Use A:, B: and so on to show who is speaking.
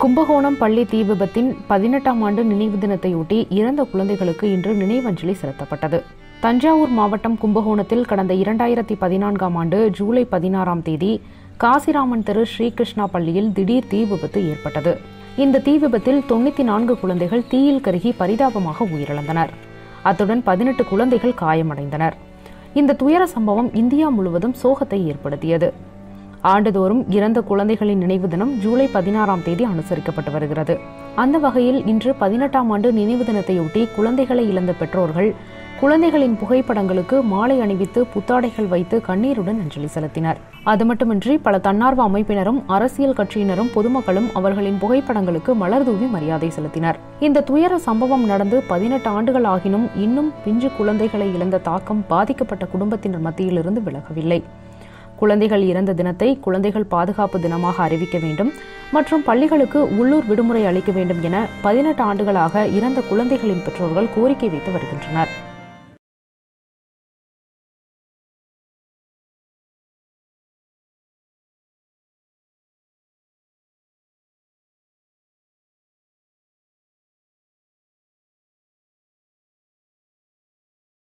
A: கும்பகோணம் பள்ளி தீ விபத்தின் 18ஆம் ஆண்டு நினைவு தினத்தையொட்டி இறந்த குழந்தைகளுக்கு இன்று நினைவஞ்சலி செலுத்தப்பட்டது. தஞ்சாவூர் மாவட்டம் கும்பகோணத்தில் கடந்த 2014ஆம் ஆண்டு ஜூலை 16ஆம் தேதி காசிராமன் தெரு ஸ்ரீகிருஷ்ணா பள்ளியில் திடீர் தீ விபத்து ஏற்பட்டது. இந்த தீ விபத்தில் 94 குழந்தைகள் தீயில் கருகி பரிதாபமாக உயிரிழந்தனர். அத்துடன் 18 குழந்தைகள் காயமடைந்தனர். இந்த துயர சம்பவம் இந்தியா முழுவதும் சோகத்தை ஏற்படுத்தியது. ஆண்டுதோறும் இறந்த குழந்தைகளின் நினைவு தினம் ஜூலை 16ஆம் தேதி அனுசரிக்கப்பட்டு வருகிறது. அந்த வகையில் இன்று 18ஆம் ஆண்டு நினைவு தினத்தையொட்டி குழந்தைகளை இழந்த பெற்றோர்கள் குழந்தைகளின் புகைப்படங்களுக்கு மாலை அணிவித்து புத்தாடைகள் வைத்து கண்ணீருடன் அஞ்சலி செலுத்தினர். அது மட்டுமின்றி பல தன்னார்வ அமைப்பினரும் அரசியல் கட்சியினரும் பொதுமக்களும் அவர்களின் புகைப்படங்களுக்கு மலர் தூவி மரியாதை செலுத்தினர். இந்த துயர சம்பவம் நடந்து 18 ஆண்டுகள் ஆகினும் இன்னும் பிஞ்சு குழந்தைகளை இழந்த தாக்கம் பாதிக்கப்பட்ட குடும்பத்தினர் மத்தியிலிருந்து விலகவில்லை. குழந்தைகள் இறந்த தினத்தை குழந்தைகள் பாதுகாப்பு தினமாக அறிவிக்க வேண்டும் மற்றும் பள்ளிகளுக்கு உள்ளூர் விடுமுறை அளிக்க வேண்டும் என 18 ஆண்டுகளாக இறந்த குழந்தைகளின் பெற்றோர்கள் கோரிக்கை வைத்து வருகின்றனர்.